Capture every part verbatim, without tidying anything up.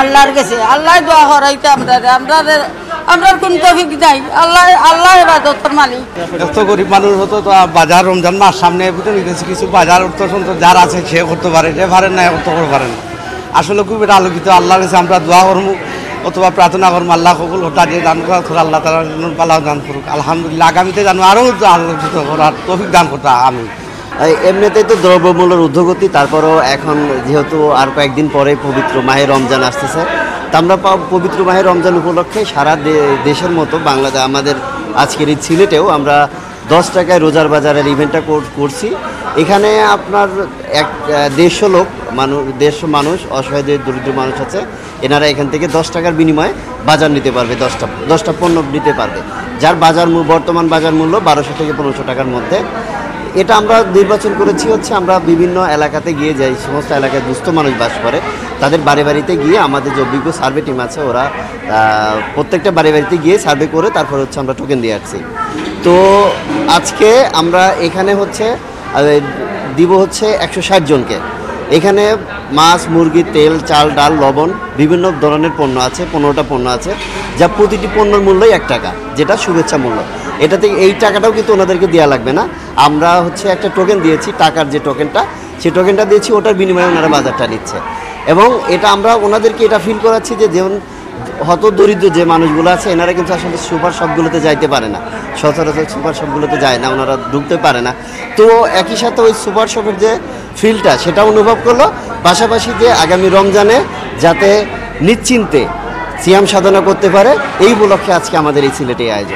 আল্লাহর কাছে আল্লাহ দোয়া করাইতে আমরা আমরা আমরা কোন তৌফিক নাই আল্লাহ আল্লাহ ইবাদতের মালিক। এত গরিব মানুষ হতো তো বাজার রমজান মাস সামনে বুঝতে নিতেছি কিছু বাজার অর্থ যার আছে সে করতে পারে, যে পারেন না করতে করতে পারেন। আসলে খুব এটা আলোকিত। আল্লাহর কাছে আমরা দোয়া করবো অথবা প্রার্থনা করবো আল্লাহ কবুল হতা দিয়ে দান করা থোড়া আল্লাহ তালা পালাও দান করুক। আলহামদুলিল্লাহ আগামীতে জানো আরও আলোকিত করার তৌফিক দান করতে আমি। এমনিতেই তো দ্রব্যমূল্যের ঊর্ধ্বগতি, তারপরও এখন যেহেতু আর কয়েকদিন পরে পবিত্র মাহে রমজান আসতেছে, তা আমরা পবিত্র মাহে রমজান উপলক্ষে সারা দেশের মতো বাংলাদেশ আমাদের আজকের এই সিলেটেও আমরা দশ টাকায় রোজার বাজারের ইভেন্টটা করছি। এখানে আপনার এক দেড়শো লোক মানুষ দেড়শো মানুষ অসহায় যে দরিদ্র মানুষ আছে, এনারা এখান থেকে দশ টাকার বিনিময়ে বাজার নিতে পারবে, দশটা দশটা পণ্য নিতে পারবে, যার বাজার বর্তমান বাজার মূল্য বারোশো থেকে পনেরোশো টাকার মধ্যে। এটা আমরা নির্বাচন করেছি হচ্ছে আমরা বিভিন্ন এলাকাতে গিয়ে যাই, সমস্ত এলাকায় দুস্থ মানুষ বাস করে, তাদের বাড়ি বাড়িতে গিয়ে আমাদের যে অভিজ্ঞ সার্ভে টিম আছে ওরা প্রত্যেকটা বাড়ি বাড়িতে গিয়ে সার্ভে করে তারপর হচ্ছে আমরা টোকেন দিয়ে আসছি। তো আজকে আমরা এখানে হচ্ছে দিব হচ্ছে একশো ষাট জনকে। এখানে মাছ, মুরগি, তেল, চাল, ডাল, লবণ বিভিন্ন ধরনের পণ্য আছে, পনেরোটা পণ্য আছে, যা প্রতিটি পণ্যের মূল্যই এক টাকা, যেটা শুভেচ্ছা মূল্য। এটাতে এই টাকাটাও কিন্তু ওনাদেরকে দেওয়া লাগবে না, আমরা হচ্ছে একটা টোকেন দিয়েছি, টাকার যে টোকেনটা সেই টোকেনটা দিয়েছি, ওটার বিনিময়ে ওনারা বাজারটা নিচ্ছে। এবং এটা আমরা ওনাদেরকে এটা ফিল করাচ্ছি যে যেমন হত দরিদ্র যে মানুষগুলো আছে এনারা কিন্তু আসলে সুপার শপগুলোতে যাইতে পারে না, সচরাচর সুপার শপগুলোতে যায় না, ওনারা ঢুকতে পারে না। তো একই সাথে ওই সুপার শপের যে ফিলটা সেটা অনুভব করলো, পাশাপাশি যে আগামী রমজানে যাতে নিশ্চিন্তে সিয়াম সাধনা করতে পারে, এই উপলক্ষে আজকে আমাদের এই সিলেটে আয়োজন।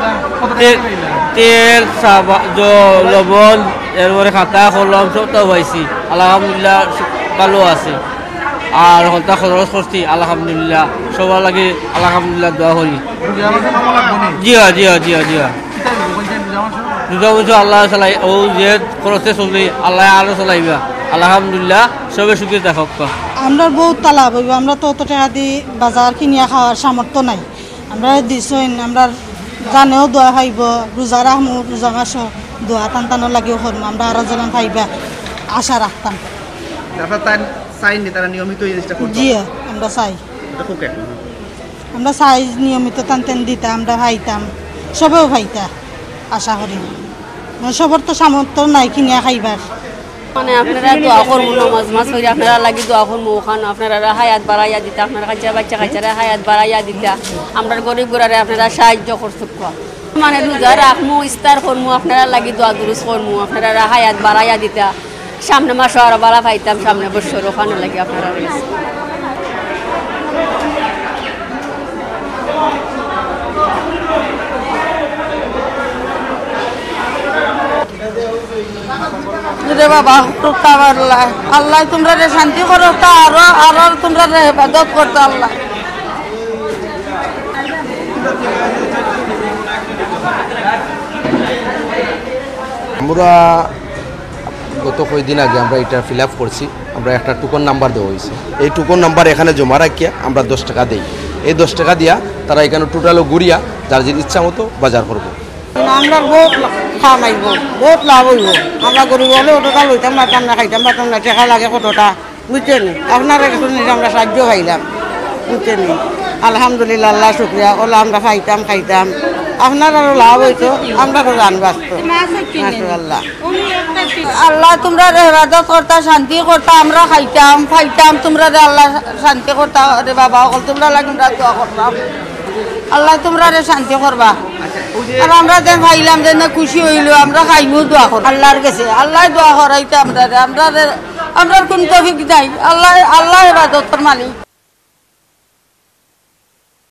তেল, লবণ, এরপরে খাতা কলম সব তো পাইছি, আলহামদুলিল্লাহ ভালো আছে। আর হলতা খরচ করছি আলহামদুলিল্লাহ, সবার লাগে আলহামদুলিল্লাহ দোয়া করি। জিয়া জিয়া জিয়া জিয়া দুটা বছর আল্লাহ চালাই ও যে খরচে চলি আল্লাহ আরো চালাইবা, আলহামদুলিল্লাহ সবে সুখী থাকক। আমরা বহুত তালাব হইব, আমরা তো অত টাকা দিয়ে বাজার কিনিয়া খাওয়ার সামর্থ্য নাই। আমরা দিছইন আমরা জানেও দোয়া খাইব, রোজা রাখমু, রোজা মাস দোয়া টান টানো লাগিও করবো, আমরা আরো যেন খাইবা আশা রাখতাম। জি আমরা চাই, আমরা চাই নিয়মিত টান টান দিতাম, আমরা খাইতাম, সবেও খাইতা আশা করি। সবার তো সামর্থ্য নাই কিনিয়া খাইবার। মানে আপনারা দোয়া করবো, নামাজ মাছ হইলে আপনারা লাগি দোয়া করবো, ওখানে আপনারা হায়াত বাড়াইয়া দিতা, আপনারা কাচ্চা বাচ্চা কাচ্চারা হায়াত বাড়াইয়া দিতা, আমরা গরিব গোড়ারে আপনারা সাহায্য করতে। মানে রোজা রাখমু, ইস্তার করমু, আপনারা লাগি দোয়া দুরুস করমু, আপনারা হায়াত বাড়াইয়া দিতা, সামনে মাসও আরো বাড়া পাইতাম, সামনে বছর ওখানে লাগি আপনারা রয়েছে। বাবা আল্লাহ আল্লাহ তোমরা শান্তি করো, আরো আরো তোমরা হেফাজত করতো আল্লাহ। আমরা গত কয়েকদিন আগে আমরা এটা ফিল আপ করছি, আমরা একটা টোকন নাম্বার দেওয়া হয়েছে, এই টোকন নাম্বার এখানে জমা রাখিয়া আমরা দশ টাকা দিই। এই দশ টাকা দিয়া তারা এখানে টোটালও ঘুরিয়া যার যে ইচ্ছা মতো বাজার করবো। আমরা বহুত খাওয়াইব, বহুত লাভ হইব। আমরা গরিব হলে অতটা লইতাম পারতাম না, খাইতাম পারতাম না, টেকা লাগে কতটা, বুঝছেন? আপনারা কিছু নিলে আমরা সাহায্য খাইলাম, বুঝছেন? আলহামদুলিল্লাহ, আল্লাহ শুক্রিয়া, ওলা আমরা খাইতাম খাইতাম আপনারও লাভ হইতো, আমরাও জান বাঁচত। আল্লাহ আল্লাহ তোমরা হেফাজত করতা, শান্তি করতা, আমরা খাইতাম খাইতাম, তোমরা আল্লাহ শান্তি করতা রে বাবা, অকল তোমরা লাগে আমরা দোয়া করতাম, আল্লাহ তোমরা শান্তি করবা। আর আমরা যেন খাইলাম যেন খুশি হইলো, আমরা খাইমু দোয়া কর আল্লাহর কাছে, আল্লাহ দোয়া করাইতে আমরা আমরা আমরা কোন তৌফিক নাই, আল্লাহ আল্লাহ হেফাজতের মালিক।